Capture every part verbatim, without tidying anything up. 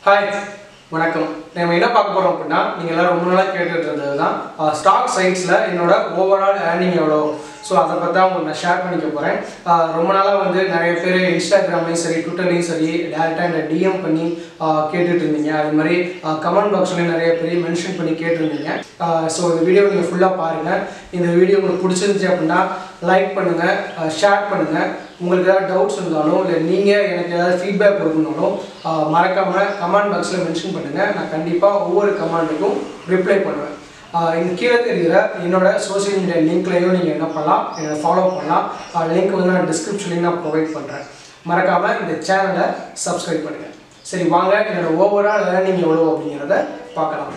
Hi வணக்கம். நம்ம என்ன பார்க்க போகிறோம் அப்படின்னா, நீங்கள் எல்லோரும் ரொம்ப நாளாக கேட்டுட்டு இருந்தது தான் ஸ்டாக் சைட்ஸில் என்னோட ஓவரால் ஏர்னிங் எவ்வளோ. ஸோ அதை பற்றி தான் உங்களுக்கு நான் ஷேர் பண்ணிக்க போகிறேன். ரொம்ப நாளாக வந்து நிறைய பேர் இன்ஸ்டாகிராம்லேயும் சரி ட்விட்டர்லேயும் சரி டேரெக்டாக என்னை டிஎம் பண்ணி கேட்டுட்டு இருந்தீங்க. அது மாதிரி கமெண்ட் பாக்ஸ்லேயும் நிறைய பேர் மென்ஷன் பண்ணி கேட்டிருந்தீங்க. ஸோ இந்த வீடியோ நீங்கள் ஃபுல்லாக பாருங்கள். இந்த வீடியோ உங்களுக்கு பிடிச்சிருந்துச்சி அப்படின்னா லைக் பண்ணுங்கள், ஷேர் பண்ணுங்கள். உங்களுக்கு ஏதாவது டவுட்ஸ் இருந்தாலும் இல்லை நீங்கள் எனக்கு ஏதாவது ஃபீட்பேக் கொடுக்கணுன்னாலும் மறக்காமல் கமெண்ட் பாக்ஸில் மென்ஷன் பண்ணுங்கள். நான் கண்டிப்பாக ஒவ்வொரு கமெண்ட்டுக்கும் ரிப்ளை பண்ணுவேன். இந்த கீழே தெரிகிற என்னோட சோஷியல் மீடியா லிங்க்லையும் நீங்கள் என்ன பண்ணலாம், என்னை ஃபாலோ பண்ணலாம். லிங்க் வந்து நான் டிஸ்கிரிப்ஷன்லையும் நான் ப்ரொவைட் பண்ணுறேன். மறக்காமல் இந்த சேனலை சப்ஸ்கிரைப் பண்ணுங்கள். சரி வாங்க, என்னோட ஓவரால் ஏர்னிங் எவ்வளோ அப்படிங்கிறத பார்க்கலாம்.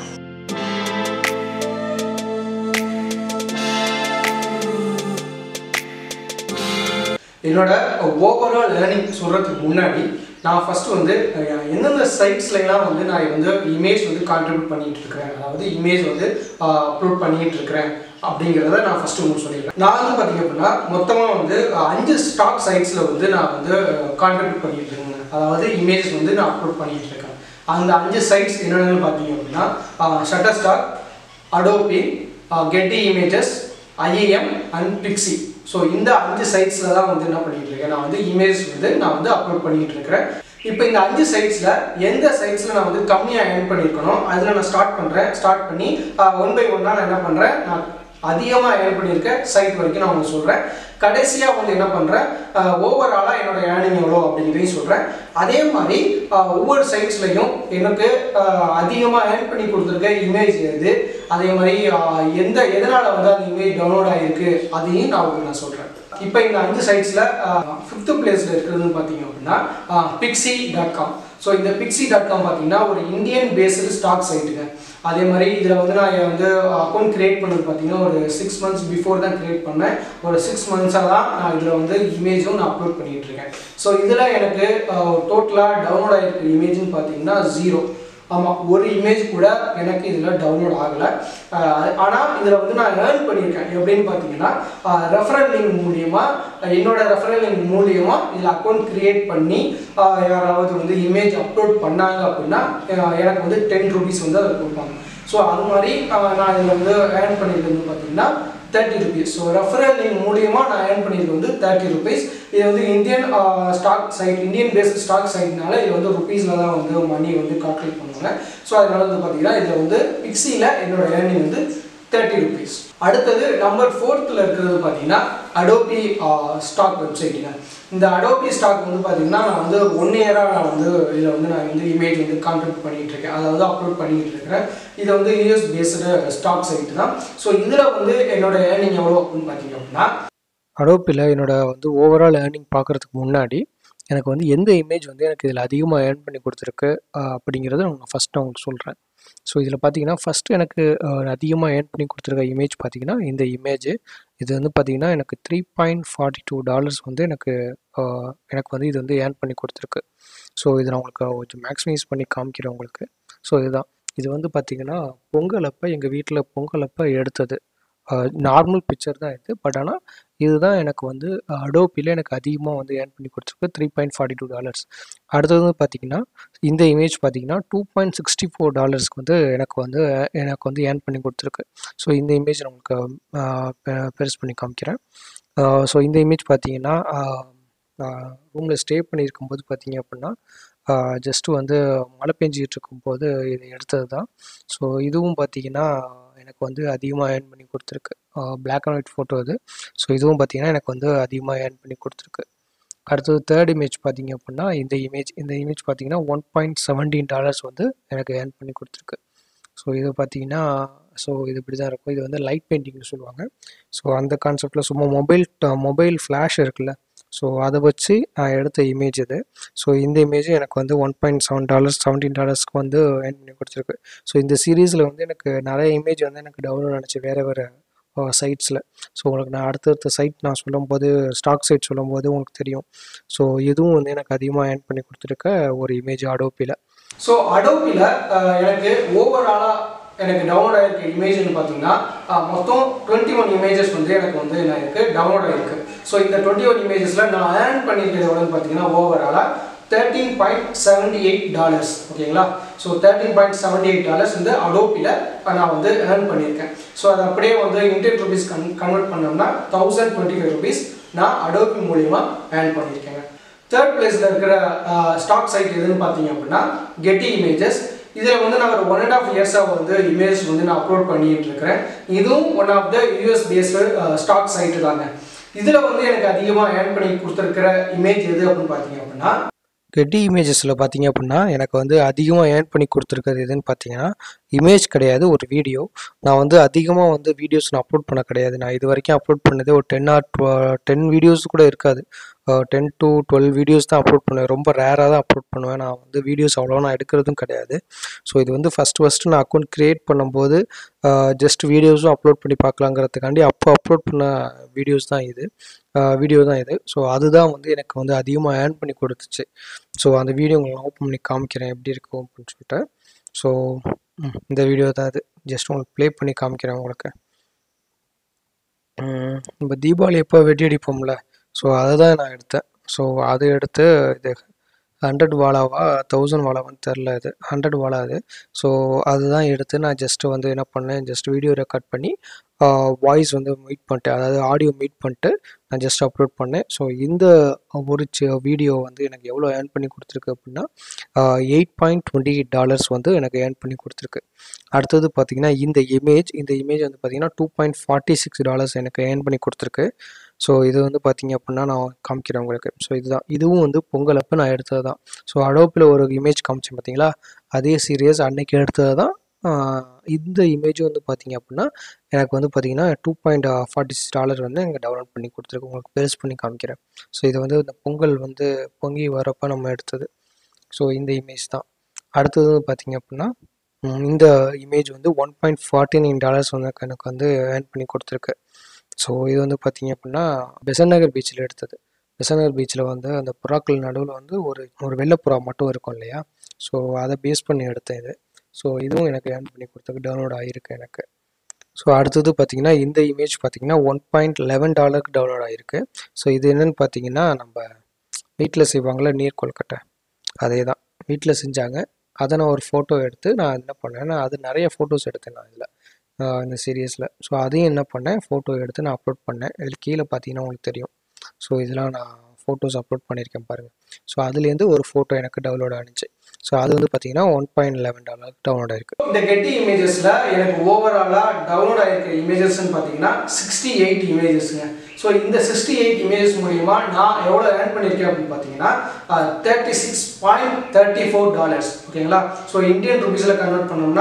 என்னோட ஓவரால் ஏர்னிங் சொல்கிறதுக்கு முன்னாடி நான் ஃபஸ்ட்டு வந்து எந்தெந்த சைட்ஸ்லாம் வந்து நான் வந்து இமேஜ் வந்து கான்ட்ரிபியூட் பண்ணிகிட்டு இருக்கிறேன், அதாவது இமேஜ் வந்து அப்லோட் பண்ணிகிட்டு இருக்கிறேன் அப்படிங்கிறத நான் ஃபஸ்ட்டு உங்களுக்கு சொல்லிடுறேன். நான் வந்து பார்த்திங்க அப்படின்னா மொத்தமாக வந்து அஞ்சு ஸ்டாக் சைட்ஸில் வந்து நான் வந்து கான்ட்ரிபியூட் பண்ணிகிட்டு இருக்கேன், அதாவது இமேஜ் வந்து நான் அப்லோட் பண்ணிகிட்டு இருக்கேன். அந்த அஞ்சு சைட்ஸ் என்னென்னு பார்த்தீங்க அப்படின்னா Shutterstock, Adobe, Getty Images, IAM and Pixy. So இந்த அஞ்சு சைட்ஸில் தான் வந்து என்ன பண்ணிகிட்டு இருக்கேன், நான் வந்து இமேஜ் வந்து நான் வந்து அப்லோட் பண்ணிகிட்டு இருக்கிறேன். இப்போ இந்த அஞ்சு சைட்ஸில் எந்த சைட்ஸில் நான் வந்து கம்மியாக ஏர்ன் பண்ணியிருக்கணும் அதில் நான் ஸ்டார்ட் பண்ணுறேன். ஸ்டார்ட் பண்ணி ஒன் பை ஒன்னாக நான் என்ன பண்ணுறேன், நான் அதிகமாக ஏர்ன் பண்ணியிருக்க சைட் வரைக்கும் நான் உங்களுக்கு சொல்கிறேன். கடைசியாக வந்து என்ன பண்ணுறேன், ஓவராலாக என்னோட ஏர்னிங் எவ்வளோ அப்படிங்கிறதையும் சொல்கிறேன். அதே மாதிரி ஒவ்வொரு சைட்ஸ்லையும் எனக்கு அதிகமாக ஏர்ன் பண்ணி கொடுத்துருக்க இமேஜ் எது, அதே மாதிரி எந்த எதனால் வந்து அந்த இமேஜ் டவுன்லோட் ஆகிருக்கு அதையும் நான் உங்களுக்கு நான் சொல்கிறேன். இப்போ இந்த அஞ்சு சைட்ஸில் ஃபிஃப்த்து பிளேஸில் இருக்கிறதுன்னு பார்த்தீங்க அப்படின்னா பிக்ஸி டாட் காம். ஸோ இந்த பிக்ஸி டாட் காம் பார்த்தீங்கன்னா ஒரு இந்தியன் பேஸ்டு ஸ்டாக் சைட்டுங்க. அதே மாதிரி இதில் வந்து நான் வந்து அக்கௌண்ட் க்ரியேட் பண்ணது பார்த்தீங்கன்னா ஒரு சிக்ஸ் மந்த்ஸ் பிஃபோர் தான் க்ரியேட் பண்ணேன். ஒரு சிக்ஸ் மந்த்ஸாக தான் நான் இதில் வந்து இமேஜும் நான் அப்லோட் பண்ணிகிட்டு இருக்கேன். ஸோ இதில் எனக்கு டோட்டலாக டவுன்லோட் ஆகிருக்கிற இமேஜ்னு பார்த்தீங்கன்னா ஜீரோ. ஆமாம், ஒரு இமேஜ் கூட எனக்கு இதில் டவுன்லோட் ஆகலை. ஆனால் இதில் வந்து நான் ஏர்ன் பண்ணியிருக்கேன் எப்படின்னு பார்த்தீங்கன்னா ரெஃபரல் லிங்க் மூலியமாக என்னோட ரெஃபரல் லிங்க் மூலியமாக இதில் அக்கௌண்ட் க்ரியேட் பண்ணி யாராவது வந்து இமேஜ் அப்லோட் பண்ணாங்க அப்படின்னா எனக்கு வந்து டென் ருபீஸ் வந்து அதை கொடுப்பாங்க. ஸோ அது மாதிரி நான் இதில் வந்து ஏர்ன் பண்ணியிருக்கிறது பார்த்தீங்கன்னா thirty rupees. So referral link மூலியமாக நான் ஏர்ன் பண்ணியிருக்கிறது வந்து தேர்ட்டி ருபீஸ். இது வந்து Indian stock site, Indian based stock சைட்னால இது வந்து ருபீஸில் தான் வந்து மணி வந்து கால்குலேட் பண்ணுவாங்க. ஸோ அதனால வந்து பார்த்தீங்கன்னா இதில் வந்து பிக்ஸியில் என்னோட ஏர்னிங் வந்து தேர்ட்டி ருபீஸ். அடுத்தது நம்பர் ஃபோர்த்தில் இருக்கிறது பார்த்தீங்கன்னா அடோபி ஸ்டாக் வெப்சைட்டுங்க. இந்த அடோபி ஸ்டாக் வந்து பார்த்தீங்கன்னா நான் வந்து ஒன் இயராக நான் வந்து இதில் வந்து நான் வந்து இமேஜ் வந்து கான்ட்ரிபியூட் பண்ணிகிட்டு இருக்கேன், அதாவது அப்லோட் பண்ணிகிட்டு இருக்கிறேன். இது வந்து யூஎஸ் பேஸ்டு ஸ்டாக் சைட்டு தான். ஸோ இதில் வந்து என்னோட ஏர்னிங் எவ்வளோ அப்படின்னு பார்த்தீங்க அப்படின்னா அடோப்பில் என்னோட வந்து ஓவரால் ஏர்னிங் பார்க்குறதுக்கு முன்னாடி எனக்கு வந்து எந்த இமேஜ் வந்து எனக்கு இதில் அதிகமாக ஏர்ன் பண்ணி கொடுத்துருக்கு அப்படிங்கிறத நான் ஃபஸ்ட்டு உங்களுக்கு சொல்கிறேன். ஸோ இதில் பார்த்தீங்கன்னா ஃபஸ்ட்டு எனக்கு அதிகமாக ஏர்ன் பண்ணி கொடுத்துருக்க இமேஜ் பார்த்தீங்கன்னா இந்த இமேஜ். இது வந்து பார்த்திங்கன்னா எனக்கு three point forty two dollars வந்து எனக்கு எனக்கு வந்து இது வந்து ஏர்ன் பண்ணி கொடுத்துருக்கு. ஸோ இதை நான் உங்களுக்கு கொஞ்சம் மேக்ஸிமைஸ் பண்ணி காமிக்கிறேன் உங்களுக்கு. ஸோ இதுதான், இது வந்து பார்த்திங்கன்னா பொங்கல் அப்போ எங்கள் வீட்டில் பொங்கல் அப்போ எடுத்தது நார்மல் பிக்சர் தான் இது. பட் ஆனால் இதுதான் எனக்கு வந்து அடோப்பியில் எனக்கு அதிகமாக வந்து ஏர்ன் பண்ணி கொடுத்துருக்கு, three point forty two dollars. அடுத்தது வந்து பார்த்திங்கன்னா இந்த இமேஜ் பார்த்திங்கன்னா டூ பாயிண்ட் சிக்ஸ்டி ஃபோர் டாலர்ஸ்க்கு வந்து எனக்கு வந்து எனக்கு வந்து ஏர்ன் பண்ணி கொடுத்துருக்கு. ஸோ இந்த இமேஜ் நான் உங்களுக்கு பெருசு பண்ணி காமிக்கிறேன். ஸோ இந்த இமேஜ் பார்த்திங்கன்னா ரூமில் ஸ்டே பண்ணியிருக்கும்போது பார்த்திங்க அப்படின்னா ஜஸ்ட்டு வந்து மழை பெஞ்சிக்கிட்டு இருக்கும்போது இதை எடுத்தது தான். ஸோ இதுவும் பார்த்திங்கன்னா எனக்கு வந்து அதிகமாக ஏர்ன் பண்ணி கொடுத்துருக்கு. பிளாக் அண்ட் ஒயிட் ஃபோட்டோ இது. ஸோ இதுவும் பார்த்திங்கன்னா எனக்கு வந்து அதிகமாக ஏர்ன் பண்ணி கொடுத்துருக்கு. அடுத்தது தேர்ட் இமேஜ் பார்த்திங்க அப்படின்னா இந்த இமேஜ் இந்த இமேஜ் பார்த்திங்கன்னா ஒன் பாயிண்ட் செவன்டீன் டாலர்ஸ் வந்து எனக்கு ஏர்ன் பண்ணி கொடுத்துருக்கு. ஸோ இது பார்த்திங்கன்னா ஸோ இது இப்படி தான் இருக்கும். இது வந்து லைட் பெயிண்டிங்னு சொல்லுவாங்க. ஸோ அந்த கான்செப்டில் சும்மா மொபைல் மொபைல் ஃப்ளாஷ் இருக்குல்ல, ஸோ அதை வச்சு நான் எடுத்த இமேஜ் இது. ஸோ இந்த இமேஜ் எனக்கு வந்து one point seven dollars seventeen டாலர்ஸ்க்கு வந்து ஏர்ன் பண்ணி கொடுத்துருக்கு. ஸோ இந்த சீரீஸில் வந்து எனக்கு நிறைய இமேஜ் வந்து எனக்கு டவுன்லோட் ஆனிச்சு வேறு வேறு சைட்ஸில். ஸோ உங்களுக்கு நான் அடுத்தடுத்த சைட் நான் சொல்லும்போது ஸ்டாக் சைட் சொல்லும்போது உங்களுக்கு தெரியும். ஸோ இதுவும் வந்து எனக்கு அதிகமாக ஏர்ன் பண்ணி கொடுத்துருக்க ஒரு இமேஜ் அடோப்பியில். ஸோ அடோப்பியில் எனக்கு ஓவராலாக எனக்கு டவுன்லோட் ஆகிருக்க இமேஜ்னு பார்த்தீங்கன்னா மொத்தம் டுவெண்ட்டி ஒன் இமேஜஸ் வந்து எனக்கு வந்து என்ன இருக்குது டவுன்லோட் ஆகிருக்கு. ஸோ இந்த டுவெண்ட்டி ஒன் இமேஜஸில் நான் ஏர்ன் பண்ணியிருக்கிறது எவ்வளோன்னு பார்த்தீங்கன்னா ஓவராலாக thirteen point seventy eight dollars ஓகேங்களா. So thirteen point seventy eight dollars வந்து அடோப்பில் நான் வந்து ஏர்ன் பண்ணியிருக்கேன். ஸோ அதை அப்படியே வந்து இந்தியன் ருபீஸ் கன் கன்வெர்ட் பண்ணோம்னா தௌசண்ட் டுவெண்ட்டி ஃபைவ் ருபீஸ் நான் அடோபி மூலிமா ஏர்ன் பண்ணியிருக்கேங்க. தேர்ட் பிளேஸில் இருக்கிற ஸ்டாக் சைட் எதுன்னு பார்த்தீங்க அப்படின்னா கெட்டி இமேஜஸ். இதில் வந்து நான் ஒரு ஒன் அண்ட் ஆஃப் இயர்ஸாக வந்து இமேஜ் வந்து நான் அப்லோட் பண்ணிட்டு இருக்கிறேன். இதுவும் one of the US based stock site தாங்க. இதில் வந்து எனக்கு அதிகமாக ஏர்ன் பண்ணி கொடுத்துருக்கிற இமேஜ் எது அப்படின்னு பார்த்தீங்க அப்படின்னா கெட்டி இமேஜஸில் பார்த்தீங்க அப்படின்னா எனக்கு வந்து அதிகமாக ஏர்ன் பண்ணி கொடுத்துருக்கிறது எதுன்னு பார்த்தீங்கன்னா இமேஜ் கிடையாது, ஒரு வீடியோ. நான் வந்து அதிகமாக வந்து வீடியோஸ் நான் அப்லோட் பண்ண கிடையாது. நான் இது வரைக்கும் அப்லோட் பண்ணதே ஒரு ten or twe ten videos கூட இருக்காது. டென் டு டுவெல் வீடியோஸ் தான் அப்லோட் பண்ணுவேன். ரொம்ப ரேராக தான் அப்லோட் பண்ணுவேன். நான் வந்து வீடியோஸ் அவ்வளோ நான் எடுக்கிறதும் கிடையாது. ஸோ இது வந்து ஃபஸ்ட்டு ஃபஸ்ட்டு நான் அக்கௌண்ட் க்ரியேட் பண்ணும்போது ஜஸ்ட் வீடியோஸும் அப்லோட் பண்ணி பார்க்கலாங்கிறதுக்காண்டி அப்போ அப்லோட் பண்ண வீடியோஸ் தான் இது வீடியோ தான் இது. ஸோ அதுதான் வந்து எனக்கு வந்து அதிகமாக ஏர்ன் பண்ணி கொடுத்துச்சு. ஸோ அந்த வீடியோ உங்களுக்கு ஓப்பன் பண்ணி காமிக்கிறேன் எப்படி இருக்கும் அப்படின்னு சொல்லிட்டு. ஸோ இந்த வீடியோ தான் அது. ஜஸ்ட் உங்களுக்கு ப்ளே பண்ணி காமிக்கிறேன் உங்களுக்கு. இப்போ தீபாவளி எப்போ வெடி அடிப்போம்ல, ஸோ அதை தான் நான் எடுத்தேன். ஸோ அதை எடுத்து இது ஹண்ட்ரட் வாலாவா தௌசண்ட் வாலாவான்னு தெரில, இது ஹண்ட்ரட் வாலா அது. ஸோ அதுதான் எடுத்து நான் ஜஸ்ட்டு வந்து என்ன பண்ணேன், ஜஸ்ட் வீடியோ ரெக்கார்ட் பண்ணி வாய்ஸ் வந்து மீட் பண்ணிட்டு, அதாவது ஆடியோ மீட் பண்ணிட்டு நான் ஜஸ்ட் அப்லோட் பண்ணேன். ஸோ இந்த ஒரு வீடியோ வந்து எனக்கு எவ்வளோ ஏர்ன் பண்ணி கொடுத்துருக்கு அப்படின்னா eight point twenty eight dollars வந்து எனக்கு ஏர்ன் பண்ணி கொடுத்துருக்கு. அடுத்தது பார்த்தீங்கன்னா இந்த இமேஜ் இந்த இமேஜ் வந்து பார்த்தீங்கன்னா two point forty six dollars எனக்கு ஏர்ன் பண்ணி கொடுத்துருக்கு. ஸோ இது வந்து பார்த்தீங்க அப்படின்னா நான் காமிக்கிறேன் உங்களுக்கு. ஸோ இதுதான், இதுவும் வந்து பொங்கல் அப்போ நான் எடுத்தது தான். ஸோ அடோப்பில் ஒரு இமேஜ் காமிச்சேன் பார்த்தீங்களா, அதே சீரியஸ் அன்னைக்கு எடுத்தது தான். இந்த இமேஜும் வந்து பார்த்தீங்க அப்படின்னா எனக்கு வந்து பார்த்தீங்கன்னா two point forty six dollar வந்து எனக்கு டவுன்லோட் பண்ணி கொடுத்துருக்கு. உங்களுக்கு பெருசு பண்ணி காமிக்கிறேன். ஸோ இது வந்து இந்த பொங்கல் வந்து பொங்கி வரப்போ நம்ம எடுத்தது. ஸோ இந்த இமேஜ் தான். அடுத்தது பார்த்தீங்க அப்படின்னா இந்த இமேஜ் வந்து one point forty nine dollars வந்து எனக்கு வந்து ஏர்ன் பண்ணி கொடுத்துருக்கு. ஸோ இது வந்து பார்த்தீங்க அப்படின்னா பெசன்ட் நகர் பீச்சில் எடுத்தது. பெசன்ட் நகர் பீச்சில் வந்து அந்த புறாக்கள் நடுவில் வந்து ஒரு ஒரு வெள்ளைப்புறா மட்டும் இருக்கும் இல்லையா, ஸோ அதை பேஸ் பண்ணி எடுத்தேன் இது. ஸோ இதுவும் எனக்கு ஏர்ன் பண்ணி கொடுத்துருக்கு, டவுன்லோட் ஆகிருக்கு எனக்கு. ஸோ அடுத்தது பார்த்தீங்கன்னா இந்த இமேஜ் பார்த்தீங்கன்னா ஒன் பாயிண்ட் லெவன் டாலருக்கு டவுன்லோட் ஆகிருக்கு. ஸோ இது என்னென்னு பார்த்தீங்கன்னா நம்ம வீட்டில் செய்வாங்களே நீர் கொழுக்கட்டை, அதே தான் வீட்டில் செஞ்சாங்க. அதை நான் ஒரு ஃபோட்டோ எடுத்து நான் என்ன பண்ணேன்னா, அது நிறைய ஃபோட்டோஸ் எடுத்தேன் நான் இதில் இந்த சீரியஸில். ஸோ அதையும் என்ன பண்ணேன், ஃபோட்டோ எடுத்து நான் அப்லோட் பண்ணேன். இதில் கீழே பார்த்தீங்கன்னா உங்களுக்கு தெரியும். ஸோ இதெல்லாம் நான் ஃபோட்டோஸ் அப்லோட் பண்ணியிருக்கேன் பாருங்கள். ஸோ அதுலேருந்து ஒரு ஃபோட்டோ எனக்கு டவுன்லோட் ஆனிச்சு. ஸோ அது வந்து பார்த்தீங்கன்னா one point eleven dollar download ஆயிருக்கு. இந்த கெட்டி இமேஜஸில் எனக்கு ஓவராலாக டவுன்லோட் ஆகிருக்க இமேஜஸ்ன்னு பார்த்தீங்கன்னா சிக்ஸ்டி எயிட் இமேஜஸ்ங்க. ஸோ இந்த சிக்ஸ்டி எயிட் இமேஜஸ் மூலிமா நான் எவ்வளோ ஏர்ன் பண்ணியிருக்கேன் அப்படின்னு பார்த்தீங்கன்னா thirty six point thirty four dollars ஓகேங்களா. ஸோ இந்தியன் ருபீஸில் கன்வெர்ட் பண்ணோம்னா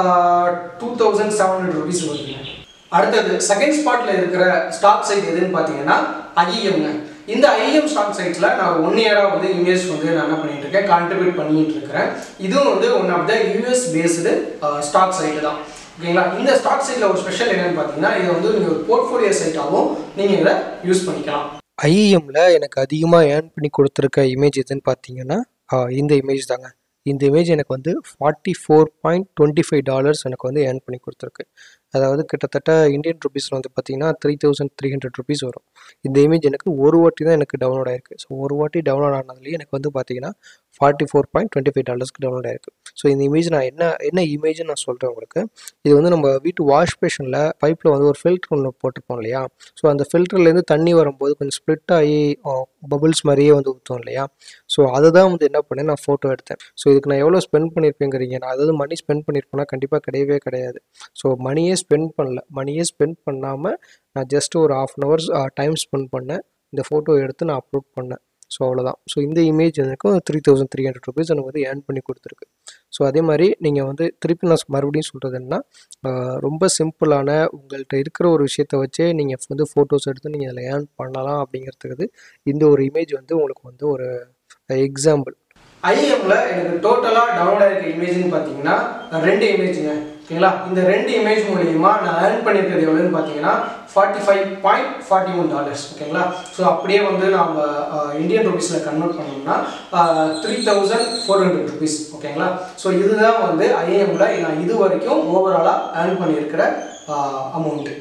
two thousand seven hundred rupees வருதுங்க. அடுத்தது செகண்ட் ஸ்பாட்டில் இருக்கிற ஸ்டாக் சைட் எதுன்னு பார்த்தீங்கன்னா ஐஎம்ங்க. இந்த ஐஎம் ஸ்டாக் சைட்ஸில் நான் ஒன் இயராக வந்து இமேஜ் வந்து நான் என்ன பண்ணிட்டு இருக்கேன், கான்ட்ரிபியூட் பண்ணிட்டு இருக்கிறேன். இதுவும் வந்து one of the US based stock site தான் ஓகேங்களா. இந்த ஸ்டாக் சைட்டில் ஒரு ஸ்பெஷல் என்னன்னு பார்த்தீங்கன்னா இதை வந்து நீங்கள் ஒரு போர்ட்ஃபோலியோ சைட்டாகவும் நீங்கள் இதை யூஸ் பண்ணிக்கலாம். ஐஎம்ல எனக்கு அதிகமாக ஏர்ன் பண்ணி கொடுத்துருக்க இமேஜ் எதுன்னு பார்த்தீங்கன்னா இந்த இமேஜ் தாங்க. இந்த இமேஜ் எனக்கு வந்து forty four point twenty five dollars எனக்கு வந்து ஏர்ன் பண்ணி கொடுத்துருக்கு. அதாவது கிட்டத்தட்ட இந்தியன் ருபீஸில் வந்து பார்த்தீங்கன்னா three thousand three hundred rupees வரும். இந்த இமேஜ் எனக்கு ஒரு வாட்டி தான் எனக்கு டவுன்லோட் ஆயிருக்கு. ஸோ ஒரு வாட்டி டவுன்லோட் ஆனதுலேயே எனக்கு வந்து பார்த்தீங்கன்னா forty four point twenty five டாலர்ஸ்க்கு டவுன்லோட் ஆயிருக்கு. ஸோ இந்த இமேஜ் நான் என்ன என்ன இமேஜ்னு நான் சொல்கிறேன் உங்களுக்கு. இது வந்து நம்ம வீட்டு வாஷ் பேஷனில் பைப்பில் வந்து ஒரு ஃபில்ட்ரு ஒன்று போட்டிருப்போம் இல்லையா, ஸோ அந்த ஃபில்டர்லேருந்து தண்ணி வரும்போது கொஞ்சம் ஸ்ப்ளிட் ஆகி பபுள்ஸ் மாதிரியே வந்து ஊற்றும் இல்லையா. ஸோ அதை தான் வந்து என்ன பண்ணேன், நான் ஃபோட்டோ எடுத்தேன். ஸோ இதுக்கு நான் எவ்வளோ ஸ்பெண்ட் பண்ணியிருப்பேங்கிறீங்க, நான் அதாவது மணி ஸ்பெண்ட் பண்ணியிருப்பேன்னா கண்டிப்பாக கிடையவே கிடையாது. ஸோ மணியே ஸ்பெண்ட் பண்ணல, மணியே ஸ்பெண்ட் பண்ணாமல் நான் ஜஸ்ட் ஒரு half an hours time spend பண்ணேன். இந்த ஃபோட்டோ எடுத்து நான் அப்லோட் பண்ணேன். ஸோ அவ்வளோதான். ஸோ இந்த இமேஜ் எனக்கு three thousand three hundred rupees எனக்கு வந்து ஏர்ன் பண்ணி கொடுத்துருக்கு. ஸோ அதே மாதிரி நீங்கள் வந்து திருப்பி நான் மறுபடியும் சொல்கிறது என்னன்னா, ரொம்ப சிம்பிளான உங்கள்கிட்ட இருக்கிற ஒரு விஷயத்த வச்சே நீங்கள் வந்து ஃபோட்டோஸ் எடுத்து நீங்கள் அதில் ஏர்ன் பண்ணலாம் அப்படிங்கிறதுக்கு இந்த ஒரு இமேஜ் வந்து உங்களுக்கு வந்து ஒரு எக்ஸாம்பிள். ஐஎம்ல எனக்கு டோட்டலாக டவுன்லோட் ஆகிருக்க இமேஜ்னு பார்த்தீங்கன்னா ரெண்டு இமேஜுங்க ஓகேங்களா. இந்த ரெண்டு இமேஜ் மூலியமா நான் ஏர்ன் பண்ணியிருக்கிறது எவ்வளோன்னு பார்த்தீங்கன்னா forty five point forty one dollars ஓகேங்களா. ஸோ அப்படியே வந்து நம்ம இந்தியன் ருபீஸில் கன்வெர்ட் பண்ணோம்னா three thousand four hundred rupees ஓகேங்களா. ஸோ இதுதான் வந்து ஐஎம்ல நான் இது வரைக்கும் ஓவராலாக ஏர்ன் பண்ணியிருக்கிற அமௌண்ட்டு.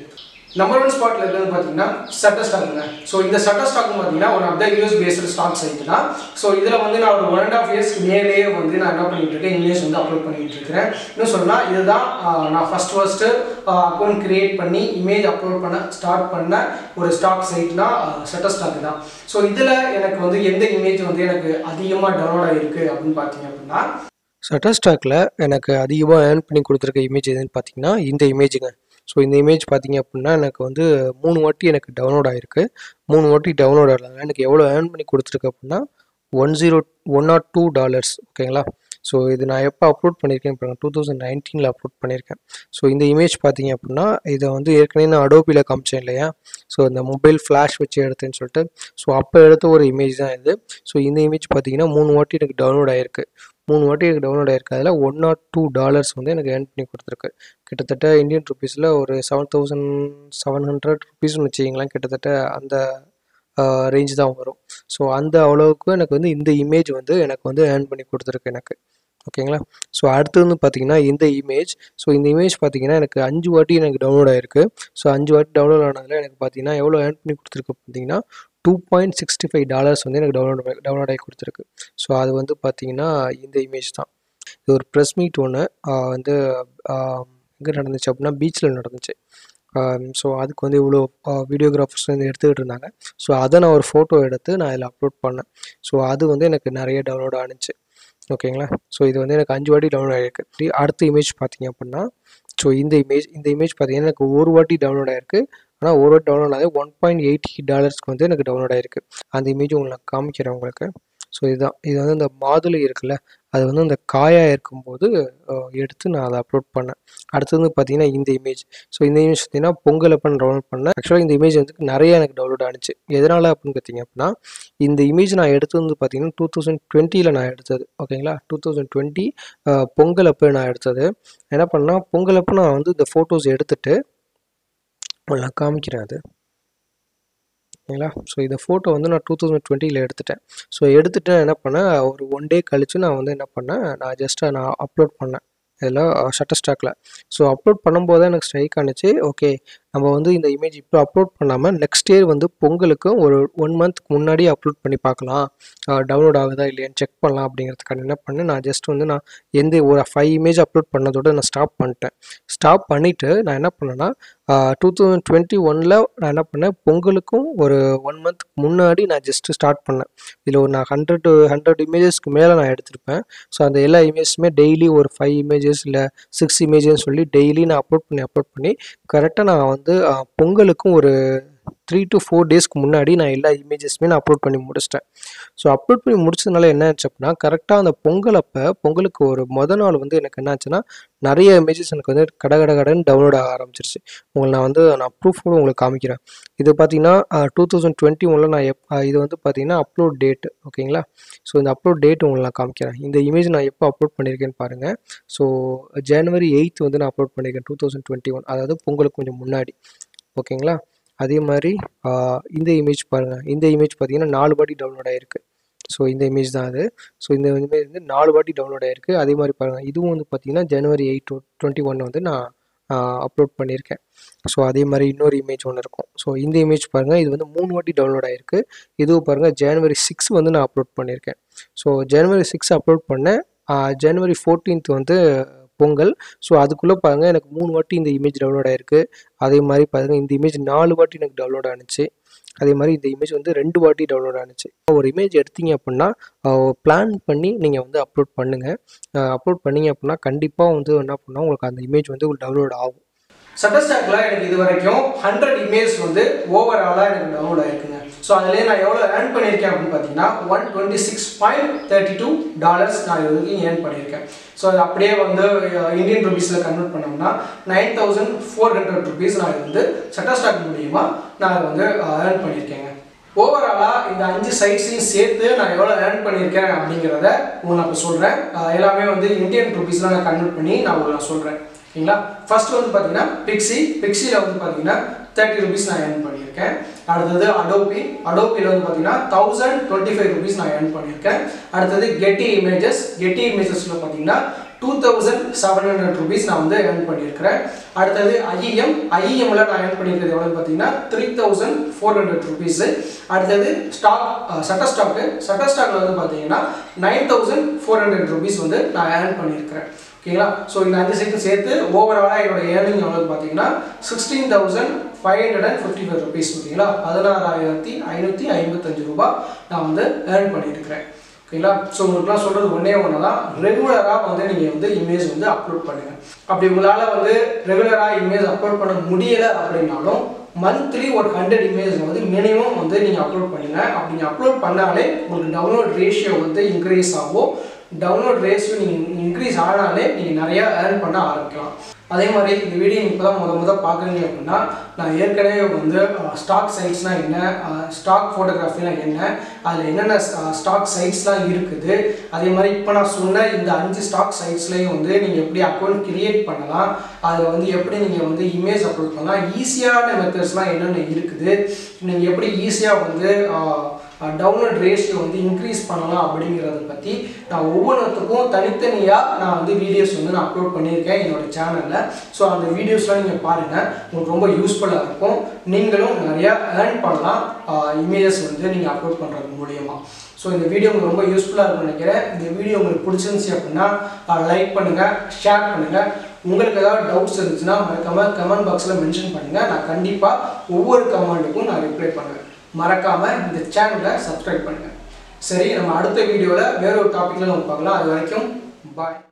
நம்பர் ஒன் ஸ்பாட்டில் இருக்கிறது பார்த்தீங்கன்னா Shutterstockங்க. ஸோ இந்த Shutterstock பார்த்தீங்கன்னா one of the US based stock site தான். ஸோ இதில் வந்து நான் ஒரு ஒன் அண்ட் ஆஃப் இயர்ஸ்க்கு மேலேயே வந்து நான் என்ன பண்ணிட்டு இருக்கேன், இமேஜ் வந்து அப்லோட் பண்ணிட்டு இருக்கிறேன். இன்னும் சொன்னால் இதுதான் நான் ஃபர்ஸ்ட் ஃபர்ஸ்ட்டு அக்கௌண்ட் கிரியேட் பண்ணி இமேஜ் அப்லோட் பண்ண ஸ்டார்ட் பண்ண ஒரு ஸ்டாக் சைட்னா Shutterstock தான். ஸோ இதில் எனக்கு வந்து எந்த இமேஜ் வந்து எனக்கு அதிகமாக டவுன்லோட் ஆகிருக்கு அப்படின்னு பார்த்தீங்க அப்படின்னா, Shutterstockல எனக்கு அதிகமாக ஏர்ன் பண்ணி கொடுத்துருக்க இமேஜ் எதுன்னு பார்த்தீங்கன்னா இந்த இமேஜுங்க. ஸோ இந்த இமேஜ் பார்த்தீங்க அப்படின்னா எனக்கு வந்து மூணு வாட்டி எனக்கு டவுன்லோட் ஆகிருக்கு. மூணு வாட்டி டவுன்லோட் ஆகலாங்க. எனக்கு எவ்வளோ ஏர்ன் பண்ணி கொடுத்துருக்கு அப்படின்னா one zero one nought two dollars ஓகேங்களா. ஸோ இது நான் எப்போ அப்லோட் பண்ணியிருக்கேன் பாருங்கள், டூ தௌசண்ட் நைன்டீனில் அப்லோட் பண்ணியிருக்கேன். ஸோ இந்த இமேஜ் பார்த்தீங்க அப்படின்னா இதை வந்து ஏற்கனவே நான் அடோபியில் காமிச்சேன் இல்லையா. ஸோ இந்த மொபைல் ஃப்ளாஷ் வச்சு எடுத்தேன்னு சொல்லிட்டு, ஸோ அப்போ எடுத்த ஒரு இமேஜ் தான் இது. ஸோ இந்த இமேஜ் பார்த்தீங்கன்னா மூணு வாட்டி எனக்கு டவுன்லோட் ஆகிருக்கு. மூணு வாட்டி எனக்கு டவுன்லோட் ஆகிருக்கு. அதில் ஒன் நாட் டூ டாலர்ஸ் வந்து எனக்கு ஏர்ன் பண்ணி கொடுத்துருக்கு. கிட்டத்தட்ட இந்தியன் ருபீஸில் ஒரு செவன் தௌசண்ட் செவன் ஹண்ட்ரட் ருபீஸ்னு வச்சுக்கிங்களேன். கிட்டத்தட்ட அந்த ரேஞ்ச் தான் வரும். ஸோ அந்த அவ்வளோவுக்கு எனக்கு வந்து இந்த இமேஜ் வந்து எனக்கு வந்து ஏர்ன் பண்ணி கொடுத்துருக்கு எனக்கு ஓகேங்களா. ஸோ அடுத்து வந்து பார்த்தீங்கன்னா இந்த இமேஜ். ஸோ இந்த இமேஜ் பார்த்தீங்கன்னா எனக்கு அஞ்சு வாட்டி எனக்கு டவுன்லோட் ஆகிருக்கு. ஸோ அஞ்சு வாட்டி டவுன்லோட் ஆனதில் எனக்கு பார்த்தீங்கன்னா எவ்வளோ ஏர்ன் பண்ணி கொடுத்துருக்கு பார்த்தீங்கன்னா two point sixty five dollars வந்து எனக்கு டவுன்லோட் டவுன்லோட் ஆகி கொடுத்துருக்கு. ஸோ அது வந்து பார்த்தீங்கன்னா இந்த இமேஜ் தான். இது ஒரு ப்ரெஸ் மீட் ஒன்று வந்து எங்கே நடந்துச்சு அப்படின்னா பீச்சில் நடந்துச்சு. ஸோ அதுக்கு வந்து இவ்வளோ வீடியோகிராஃபர்ஸ் வந்து எடுத்துக்கிட்டு இருந்தாங்க. ஸோ அதை நான் ஒரு ஃபோட்டோ எடுத்து நான் இதில் அப்லோட் பண்ணேன். ஸோ அது வந்து எனக்கு நிறைய டவுன்லோட் ஆனிச்சு ஓகேங்களா. ஸோ இது வந்து எனக்கு அஞ்சு வாட்டி டவுன்லோட் ஆகிருக்கு. அடுத்த இமேஜ் பார்த்தீங்க அப்படின்னா ஸோ இந்த இமேஜ் இந்த இமேஜ் பார்த்தீங்கன்னா எனக்கு ஒரு வாட்டி டவுன்லோட் ஆகிருக்கு. ஆனால் ஒரு வாட்டி டவுன்லோட் ஆகுது ஒன் பாயிண்ட் எயிட்டி டாலர்ஸ்க்கு வந்து எனக்கு டவுன்லோட் ஆகிருக்கு. அந்த இமேஜ் உங்களுக்கு நான் காமிக்கிறேன் உங்களுக்கு. ஸோ இதுதான், இது வந்து இந்த மாதுளை இருக்குல்ல, அது வந்து அந்த காயாக இருக்கும்போது எடுத்து நான் அதை அப்லோட் பண்ணேன். அடுத்தது வந்து பார்த்தீங்கன்னா இந்த இமேஜ். ஸோ இந்த இமேஜ் பார்த்தீங்கன்னா பொங்கல் அப்போ நான் டவுன்லோட் பண்ணேன். ஆக்சுவலாக இந்த இமேஜ் வந்து நிறைய எனக்கு டவுன்லோட் ஆனிச்சு. எதனால் அப்படின்னு பார்த்தீங்க அப்படின்னா இந்த இமேஜ் நான் எடுத்தது வந்து பார்த்தீங்கன்னா டூ தௌசண்ட் டுவெண்ட்டியில் நான் எடுத்தது ஓகேங்களா. டூ தௌசண்ட் டுவெண்ட்டி பொங்கல் அப்போ நான் எடுத்தது. என்ன பண்ணால் பொங்கல் அப்போ நான் வந்து இந்த ஃபோட்டோஸ் எடுத்துகிட்டு நான் காமிக்கிறேன் அது ஓகேங்களா. ஸோ இந்த ஃபோட்டோ வந்து நான் டூ தௌசண்ட் டுவெண்ட்டியில் எடுத்துட்டேன். ஸோ எடுத்துகிட்டு என்ன பண்ணேன், ஒரு ஒன் டே கழித்து நான் வந்து என்ன பண்ணேன், நான் ஜஸ்ட்டு நான் அப்லோட் பண்ணேன் இதில் Shutterstockல. ஸோ அப்லோட் பண்ணும்போது தான் எனக்கு ஸ்ட்ரைக் ஆனிச்சு. ஓகே, நம்ம வந்து இந்த இமேஜ் இப்போ அப்லோட் பண்ணாமல் நெக்ஸ்ட் இயர் வந்து பொங்கலுக்கு ஒரு ஒன் மந்த்க்கு முன்னாடி அப்லோட் பண்ணி பார்க்கலாம், டவுன்லோட் ஆகுதா இல்லையான்னு செக் பண்ணலாம் அப்படிங்கிறதுக்கான என்ன பண்ணேன், நான் ஜஸ்ட் வந்து நான் எந்த ஒரு ஃபைவ் இமேஜ் அப்லோட் பண்ணதோடு நான் ஸ்டாப் பண்ணிட்டேன். ஸ்டாப் பண்ணிவிட்டு நான் என்ன பண்ணேன்னா டூ தௌசண்ட் டுவெண்ட்டி ஒனில் நான் என்ன பண்ணேன், பொங்கலுக்கும் ஒரு ஒன் மந்த்க்கு முன்னாடி நான் ஜஸ்ட்டு ஸ்டார்ட் பண்ணேன். இதில் ஒரு நான் ஹண்ட்ரட் ஹண்ட்ரட் இமேஜஸ்க்கு மேலே நான் எடுத்திருப்பேன். ஸோ அந்த எல்லா இமேஜஸுமே டெய்லி ஒரு ஃபைவ் இமேஜஸ் இல்லை சிக்ஸ் இமேஜஸ்ன்னு சொல்லி டெய்லி நான் அப்லோட் பண்ணி அப்லோட் பண்ணி கரெக்டாக நான் வந்து பொங்கலுக்கும் ஒரு த்ரீ டு ஃபோர் டேஸ்க்கு முன்னாடி நான் எல்லா இமேஜஸுமே நான் அப்லோட் பண்ணி முடிச்சிட்டேன். ஸோ அப்லோட் பண்ணி முடிச்சதுனால என்ன ஆச்சு அப்படின்னா கரெக்டாக அந்த பொங்கல் அப்போ பொங்கலுக்கு ஒரு மொதல் நாள் வந்து எனக்கு என்ன ஆச்சுன்னா நிறைய இமேஜஸ் எனக்கு வந்து கட கட கடன்னு டவுன்லோட் ஆக ஆரம்பிச்சிருச்சு. உங்களுக்கு நான் வந்து நான் ப்ரூஃபோடு உங்களுக்கு காமிக்கிறேன். இது பார்த்தீங்கன்னா டூ தௌசண்ட் டுவெண்ட்டி ஒனில் நான் எப் இது வந்து பார்த்தீங்கன்னா அப்லோட் டேட்டு ஓகேங்களா. ஸோ இந்த அப்லோட் டேட்டு உங்களுக்கு நான் காமிக்கிறேன். இந்த இமேஜ் நான் எப்போ அப்லோட் பண்ணியிருக்கேன்னு பாருங்கள். ஸோ ஜனவரி எயித் வந்து நான் அப்லோட் பண்ணியிருக்கேன் டூ தௌசண்ட் டுவெண்ட்டி ஒன் அதாவது பொங்கலுக்கு கொஞ்சம் முன்னாடி ஓகேங்களா. அதே மாதிரி இந்த இமேஜ் பாருங்கள். இந்த இமேஜ் பார்த்தீங்கன்னா நாலு வாட்டி டவுன்லோட் ஆகிருக்கு. ஸோ இந்த இமேஜ் தான் அது. ஸோ இந்த இமேஜ் வந்து நாலு வாட்டி டவுன்லோட் ஆகிருக்கு. அதே மாதிரி பாருங்கள், இதுவும் வந்து பார்த்தீங்கன்னா ஜனவரி எயிட் டுவெண்ட்டி ஒன் வந்து நான் அப்லோட் பண்ணியிருக்கேன். ஸோ அதே மாதிரி இன்னொரு இமேஜ் ஒன்று இருக்கும். ஸோ இந்த இமேஜ் பாருங்கள், இது வந்து மூணு வாட்டி டவுன்லோட் ஆகிருக்கு. இதுவும் பாருங்கள் ஜனவரி சிக்ஸ் வந்து நான் அப்லோட் பண்ணியிருக்கேன். ஸோ ஜனவரி சிக்ஸ் அப்லோட் பண்ணேன். ஜனவரி ஃபோர்டீன்த் வந்து பொங்கல். ஸோ அதுக்குள்ளே பாருங்கள் எனக்கு மூணு வாட்டி இந்த இமேஜ் டவுன்லோட் ஆகிருக்கு. அதே மாதிரி பாருங்கள் இந்த இமேஜ் நாலு வாட்டி எனக்கு டவுன்லோட் ஆனிச்சு. அதே மாதிரி இந்த இமேஜ் வந்து ரெண்டு வாட்டி டவுன்லோட் ஆனிச்சு. ஒரு இமேஜ் எடுத்தீங்க அப்படின்னா பிளான் பண்ணி நீங்கள் வந்து அப்லோட் பண்ணுங்கள். அப்லோட் பண்ணிங்க அப்படின்னா கண்டிப்பாக வந்து என்ன பண்ணால் உங்களுக்கு அந்த இமேஜ் வந்து உங்களுக்கு டவுன்லோட் ஆகும். Shutterstockல எனக்கு இது வரைக்கும் ஹண்ட்ரட் இமேஜ் வந்து ஓவராலாக எனக்கு டவுன்லோட் ஆகிருக்குங்க. ஸோ அதிலே நான் எவ்வளோ ஏர்ன் பண்ணியிருக்கேன் அப்படின்னு பார்த்தீங்கன்னா one twenty six point thirty two dollars நான் இது வரைக்கும் ஏர்ன் பண்ணியிருக்கேன். ஸோ அது அப்படியே வந்து இந்தியன் ருபீஸில் கன்வெர்ட் பண்ணோம்னா nine thousand four hundred rupees நான் இது வந்து Shutterstock மூலியமா நான் அதை வந்து ஏர்ன் பண்ணியிருக்கேங்க. ஓவராலாக இந்த அஞ்சு சைட்ஸையும் சேர்த்து நான் எவ்வளோ ஏர்ன் பண்ணியிருக்கேன் அப்படிங்கிறத உங்களுக்கு நான் இப்போ சொல்கிறேன். எல்லாமே வந்து இந்தியன் ருபீஸில் நான் கன்வெர்ட் பண்ணி நான் உங்களுக்கு நான் சொல்கிறேன் ஓகேங்களா. ஃபர்ஸ்ட் வந்து பார்த்தீங்கன்னா பிக்ஸி பிக்ஸியில் வந்து பார்த்தீங்கன்னா தேர்ட்டி ருபீஸ் நான் ஏர்ன் பண்ணியிருக்கேன். அடுத்தது அடோபி அடோபியில் வந்து பார்த்தீங்கன்னா தௌசண்ட் டுவெண்ட்டி ஃபைவ் ருபீஸ் நான் ஏர்ன் பண்ணியிருக்கேன். அடுத்தது கெட்டி இமேஜஸ் கெட்டி இமேஜஸில் பார்த்தீங்கன்னா two thousand seven hundred rupees நான் வந்து ஏர்ன் பண்ணியிருக்கிறேன். அடுத்தது ஐஇஎம் ஐஇஎம்ல நான் ஏர்ன் பண்ணியிருக்கிறது எவ்வளோன்னு பார்த்தீங்கன்னா three thousand four hundred rupees. அடுத்தது ஸ்டாக் சட்டர் ஸ்டாக்கு சட்டர் ஸ்டாக்ல வந்து பார்த்தீங்கன்னா nine thousand four hundred rupees வந்து நான் ஏர்ன் பண்ணியிருக்கிறேன். ஓகேங்களா? ஸோ இந்த அஞ்சு சைட்டு சேர்த்து ஓவராலாக என்னோட ஏர்னிங் எவ்வளோன்னு பார்த்தீங்கன்னா sixteen thousand five hundred and fifty five rupees. ஓகேங்களா? பதினாறாயிரத்தி ஐநூற்றி ஐம்பத்தஞ்சு ரூபாய் நான் வந்து ஏர்ன் பண்ணியிருக்கிறேன். ஓகேங்களா? ஸோ உங்களுக்குலாம் சொல்கிறது ஒன்றே ஒன்று தான், ரெகுலராக வந்து நீங்கள் வந்து இமேஜ் வந்து அப்லோட் பண்ணுங்கள். அப்படி உங்களால் வந்து ரெகுலராக இமேஜ் அப்லோட் பண்ண முடியலை அப்படின்னாலும் மந்த்லி ஒரு ஹண்ட்ரட் இமேஜ் வந்து மினிமம் வந்து நீங்கள் அப்லோட் பண்ணுங்கள். அப்படி நீங்கள் அப்லோட் பண்ணாலே உங்களுக்கு டவுன்லோட் ரேஷியோ வந்து இன்க்ரீஸ் ஆகும். டவுன்லோட் ரேஷியோ நீங்கள் இன்க்ரீஸ் ஆனாலே நீங்கள் நிறையா ஏர்ன் பண்ண ஆரம்பிக்கலாம். அதே மாதிரி இந்த வீடியோ இப்போ தான் முத முத பார்க்குறீங்க அப்படின்னா நான் ஏற்கனவே வந்து ஸ்டாக் சைட்ஸ்னால் என்ன, ஸ்டாக் ஃபோட்டோகிராஃபினா என்ன, அதில் என்னென்ன ஸ்டாக் சைட்ஸ்லாம் இருக்குது, அதே மாதிரி இப்போ நான் சொன்ன இந்த அஞ்சு ஸ்டாக் சைட்ஸ்லேயும் வந்து நீங்கள் எப்படி அக்கௌண்ட் கிரியேட் பண்ணலாம், அதில் வந்து எப்படி நீங்கள் வந்து இமேஜ் அப்லோட் பண்ணலாம், ஈஸியான மெத்தட்ஸ்லாம் என்னென்ன இருக்குது, நீங்கள் எப்படி ஈஸியாக வந்து டவுன்லோட் ரேஷியோ வந்து இன்க்ரீஸ் பண்ணலாம் அப்படிங்கிறத பற்றி நான் ஒவ்வொன்றுத்துக்கும் தனித்தனியாக நான் வந்து வீடியோஸ் வந்து நான் அப்லோட் பண்ணியிருக்கேன் என்னோடய சேனலில். ஸோ அந்த வீடியோஸ்லாம் நீங்கள் பாருங்கள், உங்களுக்கு ரொம்ப யூஸ்ஃபுல்லாக இருக்கும். நீங்களும் நிறையா ஏர்ன் பண்ணலாம் இமேஜஸ் வந்து நீங்கள் அப்லோட் பண்ணுறது மூலியமாக. ஸோ இந்த வீடியோ உங்களுக்கு ரொம்ப யூஸ்ஃபுல்லாக இருக்கும்னு நினைக்கிறேன். இந்த வீடியோ உங்களுக்கு பிடிச்சிருந்துச்சி அப்படின்னா லைக் பண்ணுங்கள், ஷேர் பண்ணுங்கள். உங்களுக்கு ஏதாவது டவுட்ஸ் இருந்துச்சுன்னா மறக்காமல் கமெண்ட் பாக்ஸில் மென்ஷன் பண்ணுங்கள். நான் கண்டிப்பாக ஒவ்வொரு கமெண்ட்டுக்கும் நான் ரிப்ளை பண்ணுவேன். மறக்காமல் இந்த சேனலை சப்ஸ்கிரைப் பண்ணுங்கள். சரி, நம்ம அடுத்த வீடியோவில் வேற ஒரு டாப்பிக்கில் நம்ம பார்க்கலாம். அது வரைக்கும் பாய்.